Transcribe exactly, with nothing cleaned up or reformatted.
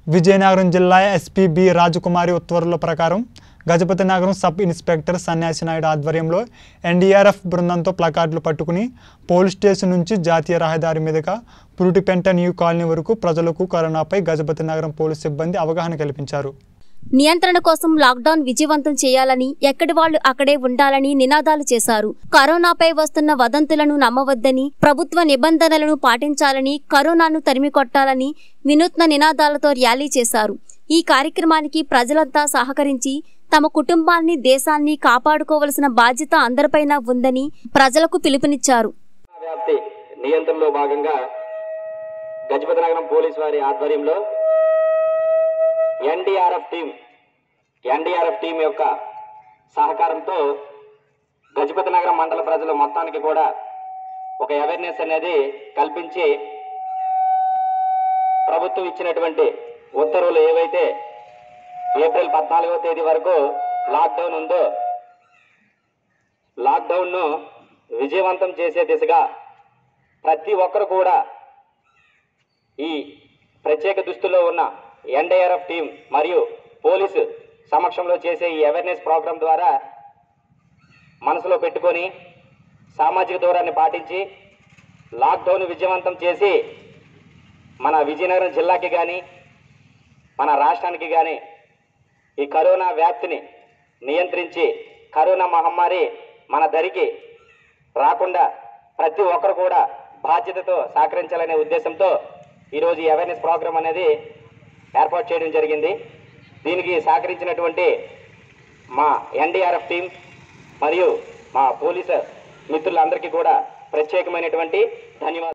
విజయనగరం జిల్లా SP B రాజకుమారి ఉత్తర్వుల ప్రకారం గజపతి నగరం సబ్ ఇన్స్పెక్టర్ సన్యాసి నాయుడు ఆధ్వర్యంలో ఎన్డీఆర్ఎఫ్ బృందంతో ప్లకార్డులు పట్టుకుని పోలీస్ స్టేషన్ నుంచి జాతీయ రహదారి మీదుగా పురుటిపెంట న్యూ కాలనీ వరకు ప్రజలకు కరోనాపై గజపతి నగరం పోలీస్ సిబ్బంది అవగాహన కల్పించారు. నియంత్రణ కోసం లాక్డౌన్ విజయవంతం చేయాలని, ఎక్కడి వాళ్లు అక్కడే ఉండాలని నినాదాలు చేశారు. కరోనాపై వస్తున్న వదంతులను నమ్మవద్దని, ప్రభుత్వ నిబంధనలను పాటించాలని, కరోనాను తరిమికొట్టాలని వినూత్న నినాదాలతో ర్యాలీ చేశారు. ఈ కార్యక్రమానికి ప్రజలంతా సహకరించి తమ కుటుంబాన్ని, దేశాన్ని కాపాడుకోవాల్సిన బాధ్యత అందరిపైన ఉందని ప్రజలకు పిలుపునిచ్చారు. నియంత్రణలో భాగంగా గజపతి నగరం పోలీస్ వారి ఆధ్వర్యంలో ఎన్డీఆర్ఎఫ్ టీం ఎన్డీఆర్ఎఫ్ టీం యొక్క సహకారంతో గజపతి నగరం మండల ప్రజల మొత్తానికి కూడా ఒక అవేర్నెస్ అనేది కల్పించి ప్రభుత్వం ఇచ్చినటువంటి ఉత్తర్వులు ఏవైతే ఏప్రిల్ పద్నాలుగవ తేదీ వరకు లాక్డౌన్ ఉందో లాక్డౌన్ను విజయవంతం చేసే దిశగా ప్రతి ఒక్కరు కూడా ఈ ప్రత్యేక దుస్తుల్లో ఉన్న ఎన్డీఆర్ఎఫ్ టీం మరియు పోలీసు సమక్షంలో చేసే ఈ అవేర్నెస్ ప్రోగ్రాం ద్వారా మనసులో పెట్టుకొని సామాజిక దూరాన్ని పాటించి లాక్డౌన్ విజయవంతం చేసి మన విజయనగరం జిల్లాకి కానీ మన రాష్ట్రానికి కానీ ఈ కరోనా వ్యాప్తిని నియంత్రించి కరోనా మహమ్మారి మన దరికి రాకుండా ప్రతి ఒక్కరు కూడా బాధ్యతతో సహకరించాలనే ఉద్దేశంతో ఈరోజు ఈ అవేర్నెస్ ప్రోగ్రాం అనేది ఏర్పాటు చేయడం జరిగింది. దీనికి సహకరించినటువంటి మా ఎన్డీఆర్ఎఫ్ టీం మరియు మా పోలీసు మిత్రులందరికీ కూడా ప్రత్యేకమైనటువంటి ధన్యవాదాలు.